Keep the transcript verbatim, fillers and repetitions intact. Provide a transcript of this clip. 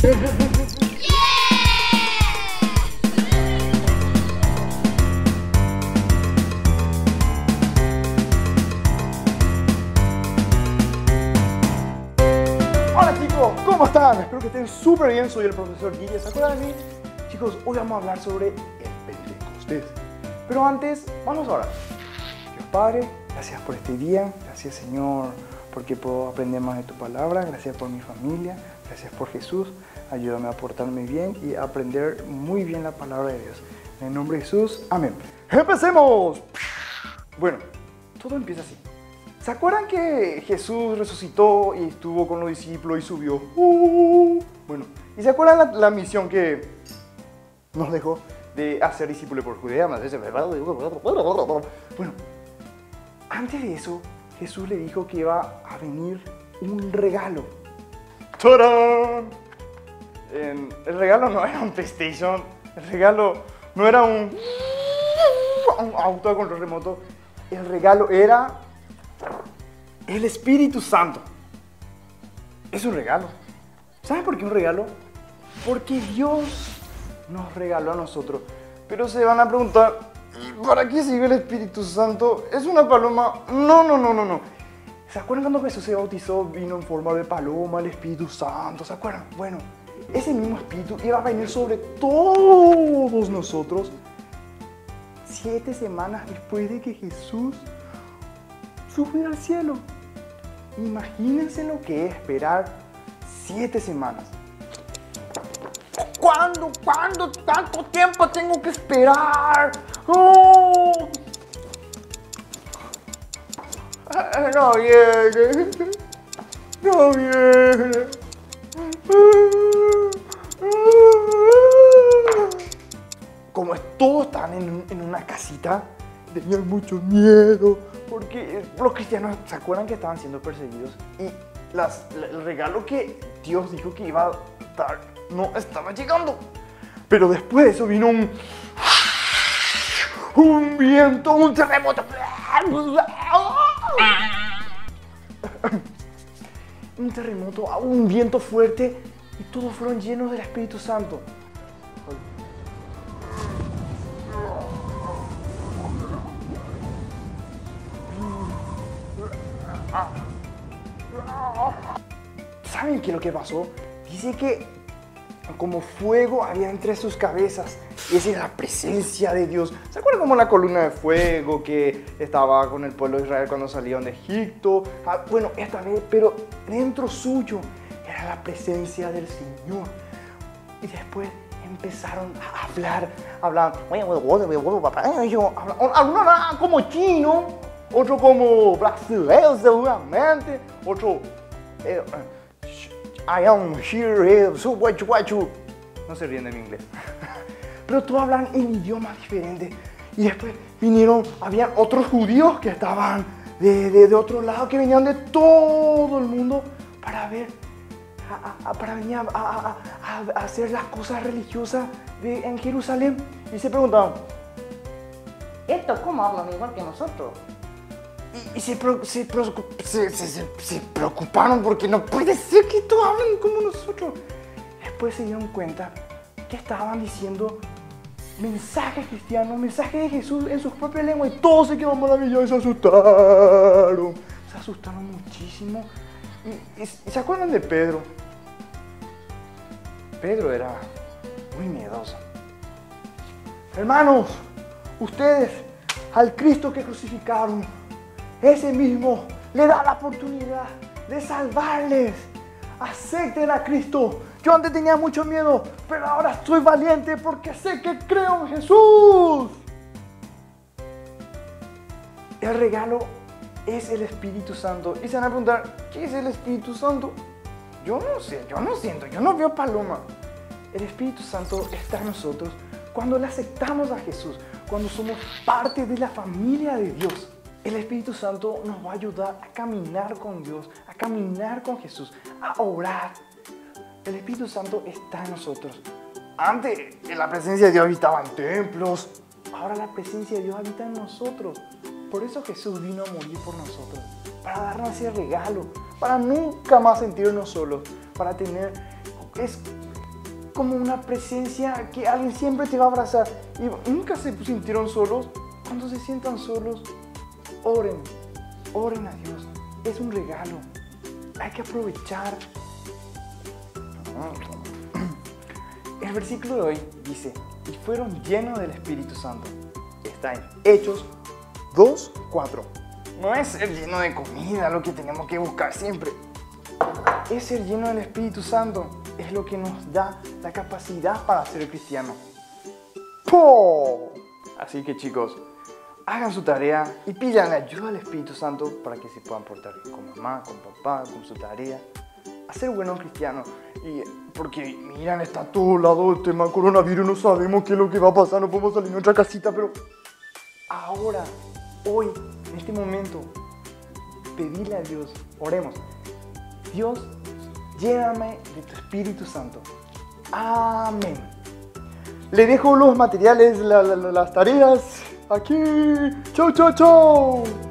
Hola chicos, ¿cómo están? Espero que estén súper bien, soy el profesor Guille. ¿Se acuerdan de mí? Chicos, hoy vamos a hablar sobre el Pentecostés. Pero antes, vamos ahora. Dios Padre, gracias por este día, gracias Señor, porque puedo aprender más de tu palabra, gracias por mi familia, gracias por Jesús, ayúdame a portarme bien y a aprender muy bien la palabra de Dios. En el nombre de Jesús, amén. ¡Empecemos! Bueno, todo empieza así. ¿Se acuerdan que Jesús resucitó y estuvo con los discípulos y subió? Uh, bueno, ¿y se acuerdan la, la misión que nos dejó de hacer discípulos por Judea? Bueno, antes de eso, Jesús le dijo que iba a venir un regalo. ¡Tarán! El regalo no era un PlayStation, el regalo no era un, un auto de control remoto, el regalo era el Espíritu Santo. Es un regalo. ¿Saben por qué un regalo? Porque Dios nos regaló a nosotros. Pero se van a preguntar, ¿para qué sirve el Espíritu Santo? ¿Es una paloma? No, no, no, no, no. ¿Se acuerdan cuando Jesús se bautizó? Vino en forma de paloma el Espíritu Santo. ¿Se acuerdan? Bueno, ese mismo Espíritu iba a venir sobre todos nosotros siete semanas después de que Jesús subir al cielo. Imagínense lo que es esperar siete semanas. ¿Cuándo? ¿Cuándo? ¿Tanto tiempo tengo que esperar? ¡Oh! No viene. No viene. Como todos están en, en una casita, tenían mucho miedo. Porque los cristianos, ¿se acuerdan que estaban siendo perseguidos? Y las, el regalo que Dios dijo que iba a dar no estaba llegando. Pero después de eso vino un, un viento, un terremoto. Un terremoto, un viento fuerte y todos fueron llenos del Espíritu Santo. ¿Saben qué es lo que pasó? Dice que como fuego había entre sus cabezas. Esa es la presencia de Dios. ¿Se acuerdan como la columna de fuego que estaba con el pueblo de Israel cuando salieron de Egipto? Ah, bueno, esta vez, pero dentro suyo era la presencia del Señor. Y después empezaron a hablar. Hablaban, algunos hablaban como chino, otro como brasileño seguramente, otro eh, I am here, so what you. No se ríen de mi inglés. Pero todos hablan en idiomas diferentes. Y después vinieron, habían otros judíos que estaban de, de, de otro lado, que venían de todo el mundo para ver, a, a, para venir a, a, a, a hacer las cosas religiosas de, en Jerusalén. Y se preguntaban, ¿estos cómo hablan igual que nosotros? Y, y se, se, se, se, se preocuparon porque no puede ser que estos hablen como nosotros. Después se dieron cuenta que estaban diciendo mensajes cristianos, mensajes de Jesús en sus propias lenguas, y todos se quedaron maravillados y se asustaron. Se asustaron muchísimo. Y, y, y ¿se acuerdan de Pedro? Pedro era muy miedoso. Hermanos, ustedes al Cristo que crucificaron, ese mismo le da la oportunidad de salvarles. Acepten a Cristo. Yo antes tenía mucho miedo, pero ahora estoy valiente porque sé que creo en Jesús. El regalo es el Espíritu Santo. Y se van a preguntar, ¿qué es el Espíritu Santo? Yo no sé, yo no siento, yo no veo paloma. El Espíritu Santo está en nosotros cuando le aceptamos a Jesús, cuando somos parte de la familia de Dios. El Espíritu Santo nos va a ayudar a caminar con Dios, a caminar con Jesús, a orar. El Espíritu Santo está en nosotros. Antes la presencia de Dios habitaba en templos, ahora la presencia de Dios habita en nosotros. Por eso Jesús vino a morir por nosotros, para darnos ese regalo, para nunca más sentirnos solos, para tener... Es, como una presencia que alguien siempre te va a abrazar. Y nunca se sintieron solos. Cuando se sientan solos, oren, oren a Dios. Es un regalo. Hay que aprovechar. El versículo de hoy dice, y fueron llenos del Espíritu Santo. Está en Hechos dos, cuatro. No es ser lleno de comida lo que tenemos que buscar siempre. Es ser lleno del Espíritu Santo. Es lo que nos da la capacidad para ser cristiano. ¡Pum! Así que chicos, hagan su tarea y pidan ayuda al Espíritu Santo para que se puedan portar bien con mamá, con papá, con su tarea. A ser buenos cristianos. Y porque miran, está a todo lado el tema coronavirus, no sabemos qué es lo que va a pasar, no podemos salir de nuestra casita, pero ahora, hoy, en este momento, pedirle a Dios, oremos. Dios, lléname de tu Espíritu Santo. Amén. Le dejo los materiales, la, la, las tareas aquí. Chau, chau, chau.